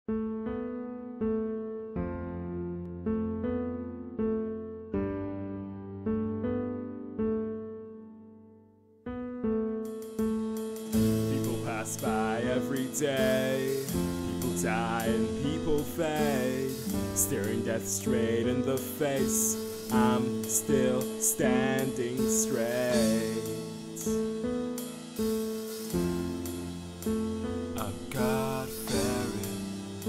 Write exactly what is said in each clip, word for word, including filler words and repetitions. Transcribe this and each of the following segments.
People pass by every day, people die and people fade, staring death straight in the face. I'm still standing straight. I'm God-fearing.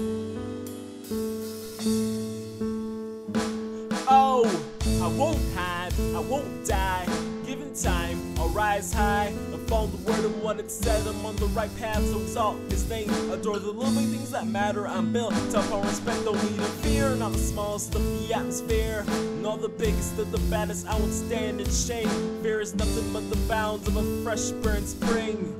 Oh, I won't hide, I won't die. Given time, I'll rise high. I follow the word of what it said. I'm on the right path, so exalt his name. Adore the little big things that matter. I'm built upon respect, don't need to fear. Not the smallest of the atmosphere, nor the biggest of the baddest. I won't stand in shame. Fear is nothing but the bounds of a fresh burnt spring.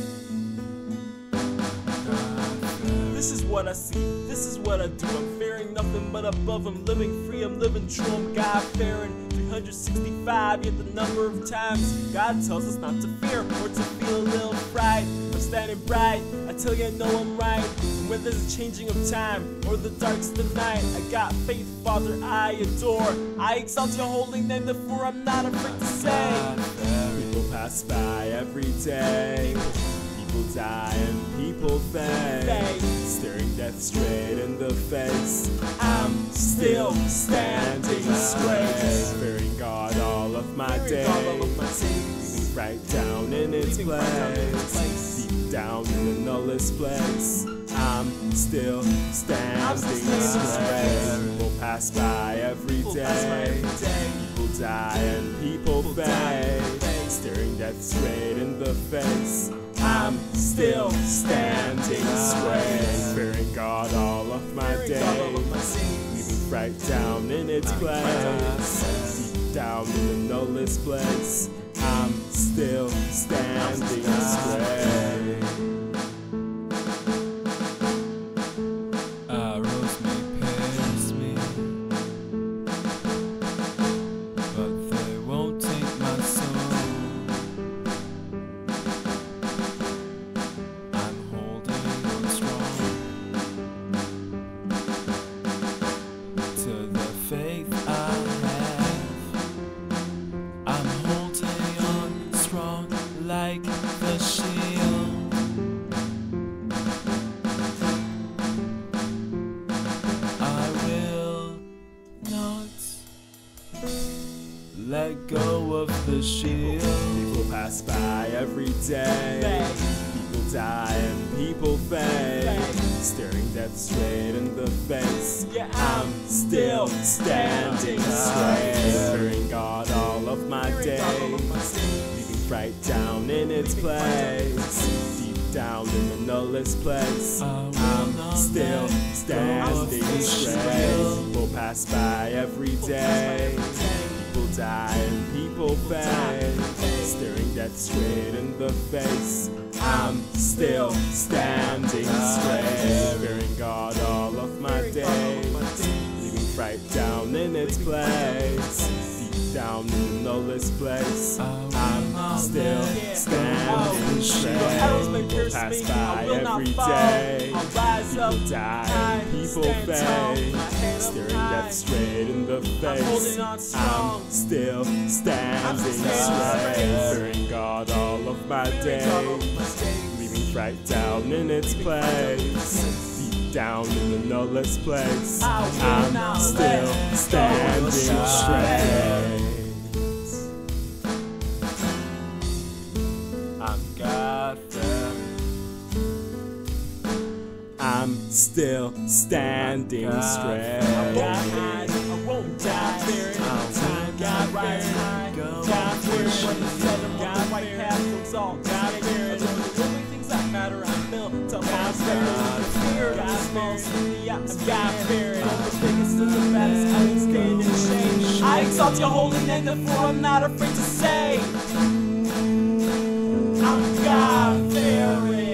This is what I see, this is what I do. I'm fearing nothing but above. I'm living free, I'm living true, I'm God-fearing. three hundred sixty-five, yet the number of times God tells us not to fear or to feel a little fright. I'm standing bright, I tell you I know I'm right. And when there's a changing of time or the darkest of night, I got faith, Father, I adore. I exalt your holy name, therefore I'm not afraid to say. People pass by every day, people die and people fade, staring death straight in the face. I'm still standing straight, fearing God all of my days, leaving right down in its place, deep down in the nullest place. I'm still standing straight. People pass by every day, people die and people fade, staring death straight in the face. I'm still standing straight, fearing God all of my days, leaving right down in its place, deep down in the nullest place. I'm still standing straight. Arrows may pierce me, but they won't take my soul. Faith I have, I'm holding on strong like the shield. I will not let go of the shield. People pass by every day, people die and people fade, staring death straight in the face. I'm still standing straight, fearing God all of my days, leaving right down in its place, deep down in the nullest place. I'm still standing straight. People pass by every day, people die and people fade, staring death straight in the face. I'm still standing straight, fearing God all of my days, leaving right down in its place, deep down in the nullest place. I'm still standing straight. People pass by every day, people die and people fade, staring death straight in the face. I'm still standing straight, fearing God all of my days, leaving right down in its place, deep down in the nullest place. I'm still standing straight. I'm God-fearing. I'm still standing straight. I won't die, fearing time. God right high, God fearing what is said. I'm God right path to exalt. God fearing the living things that matter. I'm built to God fearing. Fear God fearing the atmosphere. God fearing the biggest and the baddest. I won't stand in shame. I exalt your holy name, therefore I'm not afraid to say, I'm God fearing.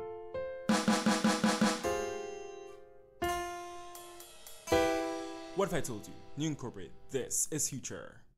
What if I told you, New Incorporated, this is future.